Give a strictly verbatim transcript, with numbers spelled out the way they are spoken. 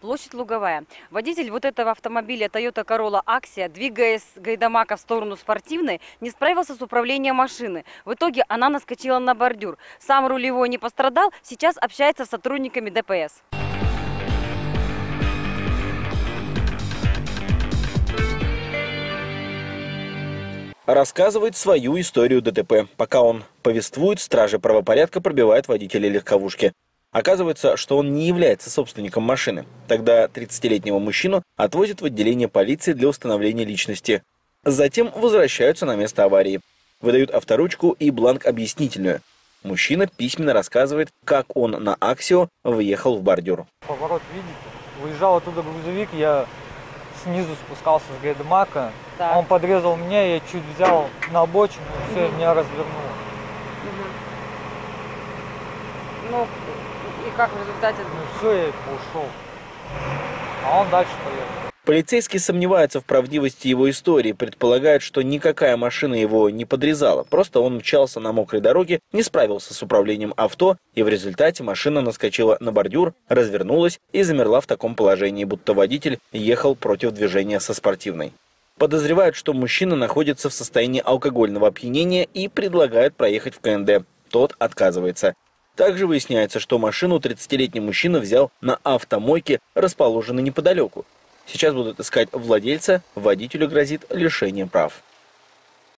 Площадь Луговая. Водитель вот этого автомобиля Toyota Corolla Axia, двигаясь с гайдамака в сторону Спортивной, не справился с управлением машины. В итоге она наскочила на бордюр. Сам рулевой не пострадал, сейчас общается с сотрудниками Дэ Пэ Эс. Рассказывает свою историю Дэ Тэ Пэ. Пока он повествует, стражи правопорядка пробивают водителя легковушки. Оказывается, что он не является собственником машины. Тогда тридцатилетнего мужчину отвозят в отделение полиции для установления личности. Затем возвращаются на место аварии. Выдают авторучку и бланк объяснительную. Мужчина письменно рассказывает, как он на Аксио въехал в бордюр. Поворот видите? Выезжал оттуда грузовик, я снизу спускался с гайдамака. Так. Он подрезал меня, я чуть взял на обочину, и все, Угу. меня развернуло. Угу. Ну, и как в результате? Ну все, я ушел. А он дальше поехал. Полицейские сомневаются в правдивости его истории, предполагают, что никакая машина его не подрезала. Просто он мчался на мокрой дороге, не справился с управлением авто, и в результате машина наскочила на бордюр, развернулась и замерла в таком положении, будто водитель ехал против движения со Спортивной. Подозревают, что мужчина находится в состоянии алкогольного опьянения и предлагают проехать в Ка Эн Дэ. Тот отказывается. Также выясняется, что машину тридцатилетний мужчина взял на автомойке, расположенной неподалеку. Сейчас будут искать владельца, водителю грозит лишение прав.